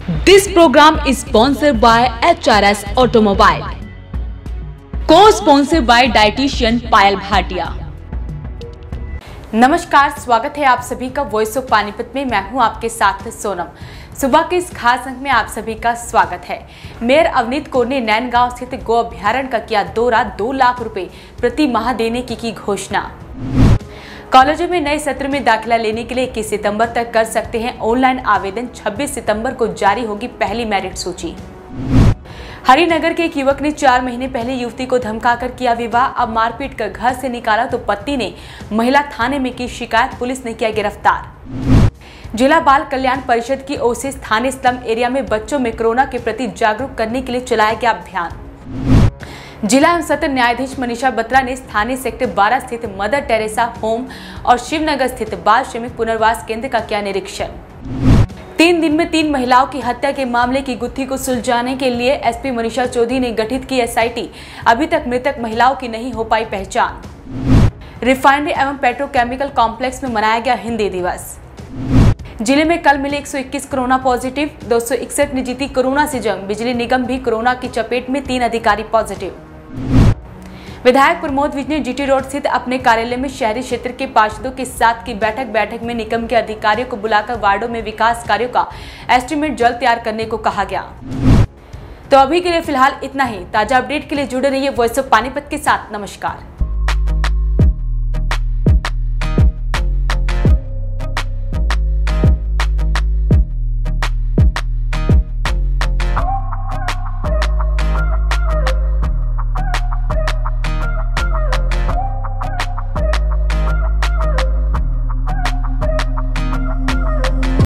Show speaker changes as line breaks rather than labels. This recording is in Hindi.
This program is sponsored by HRS Automobile. Co-sponsored by dietitian पायल भाटिया।
नमस्कार, स्वागत है आप सभी का वॉइस ऑफ पानीपत में। मैं हूं आपके साथ सोनम। सुबह के इस खास अंक में आप सभी का स्वागत है। मेयर अवनीत कौर ने नैनगांव स्थित गो अभ्यारण्य का किया दौरा, 2 लाख रुपए प्रति माह देने की घोषणा। कॉलेजों में नए सत्र में दाखिला लेने के लिए 21 सितंबर तक कर सकते हैं ऑनलाइन आवेदन। 26 सितंबर को जारी होगी पहली मेरिट सूची। हरिनगर के एक युवक ने 4 महीने पहले युवती को धमकाकर किया विवाह। अब मारपीट कर घर से निकाला तो पति ने महिला थाने में की शिकायत, पुलिस ने किया गिरफ्तार। जिला बाल कल्याण परिषद की ओर से स्थानीय स्लम एरिया में बच्चों में कोरोना के प्रति जागरूक करने के लिए चलाया गया अभियान। जिला एवं सत्र न्यायाधीश मनीषा बत्रा ने स्थानीय सेक्टर 12 स्थित मदर टेरेसा होम और शिवनगर स्थित बाल श्रमिक पुनर्वास केंद्र का किया निरीक्षण। 3 दिन में 3 महिलाओं की हत्या के मामले की गुत्थी को सुलझाने के लिए एसपी मनीषा चौधरी ने गठित की एसआईटी। अभी तक मृतक महिलाओं की नहीं हो पाई पहचान। रिफाइनरी एवं पेट्रोकेमिकल कॉम्प्लेक्स में मनाया गया हिंदी दिवस। जिले में कल मिले 121 कोरोना पॉजिटिव, 261 ने जीती कोरोना से जंग। बिजली निगम भी कोरोना की चपेट में, 3 अधिकारी पॉजिटिव। विधायक प्रमोद विज ने जीटी रोड स्थित अपने कार्यालय में शहरी क्षेत्र के पार्षदों के साथ की बैठक में निगम के अधिकारियों को बुलाकर वार्डों में विकास कार्यों का एस्टीमेट जल्द तैयार करने को कहा गया। तो अभी के लिए फिलहाल इतना ही। ताजा अपडेट के लिए जुड़े रहिए वॉइस ऑफ पानीपत के साथ। नमस्कार।